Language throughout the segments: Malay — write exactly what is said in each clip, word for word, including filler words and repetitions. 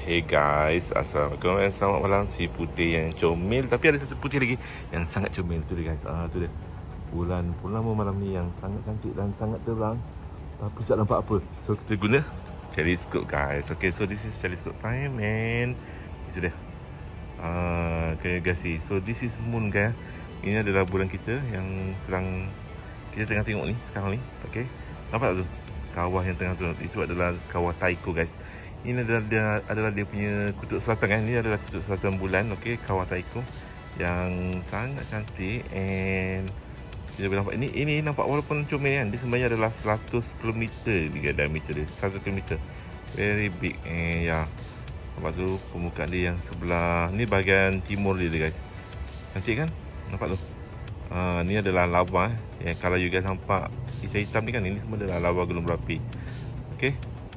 Hey guys, Assalamualaikum dan selamat malam. Si putih yang comel, tapi ada satu putih lagi yang sangat comel tu dia guys. Ah tu dia. Bulan purnama malam ni yang sangat cantik dan sangat terang, tapi tak nampak apa. So kita guna teleskop guys. Okay, so this is telescope time and itu dia. Ah, okay guys, see. So this is moon guys. Ini adalah bulan kita yang sedang kita tengah tengok ni sekarang ni. Okay, nampak tak tu? Kawah yang tengah tu itu adalah kawah Tycho guys. Ini adalah dia, adalah dia punya kutub selatan kan. Ini adalah kutub selatan bulan. Okey, kawah Tycho yang sangat cantik. And kita boleh nampak ini ini nampak walaupun comel kan, dia sebenarnya adalah seratus kilometer dia diameter dia. seratus kilometer. Very big. Eh ya. Nampak tu permukaan dia yang sebelah ni bahagian timur dia, dia guys. Cantik kan? Nampak tu. Uh, ni adalah lava eh. Yang kalau you guys nampak hitam-hitam ni kan, ini semua adalah lava gunung berapi. Okey.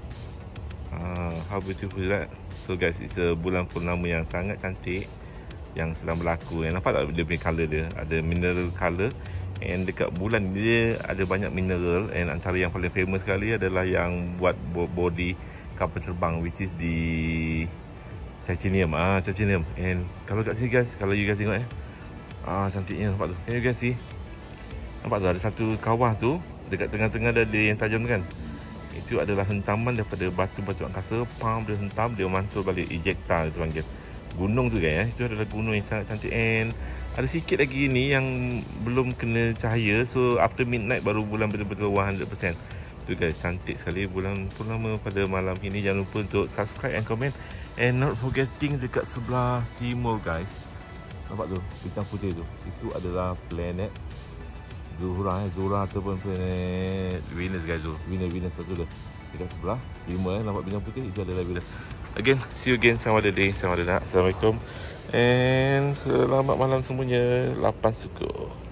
Uh, how beautiful is that? So guys, it's a bulan purnama yang sangat cantik yang sedang berlaku. Yang nampak tak dia punya colour dia? Ada mineral colour. And dekat bulan dia ada banyak mineral. And antara yang paling famous sekali adalah yang buat body kapal terbang, which is di titanium. Ah, titanium. And kalau kat sini guys, kalau you guys tengok eh, ah cantiknya nampak tu. Can you guys see? Nampak tu ada satu kawah tu dekat tengah-tengah ada dia yang tajam kan. Itu adalah hentaman daripada batu-batu angkasa. Pam dia hentam, dia mantul balik. Ejecta dia panggil. Gunung tu guys eh. Itu adalah gunung yang sangat cantik. And ada sikit lagi ni yang belum kena cahaya. So after midnight baru bulan betul-betul one hundred percent. Tu guys, cantik sekali bulan purnama pada malam ini. Jangan lupa untuk subscribe and comment. And not forgetting dekat sebelah timur guys. Nampak tu, bintang putih tu. Itu adalah planet Zuhra eh, Zuhra ataupun planet Venus guys tu. Venus, Venus satu dah. Dekat sebelah timur eh, nampak bintang putih, itu adalah Venus. Again, see you again. Selamat day, selamat day. Assalamualaikum. And selamat malam semuanya. Lapan suku.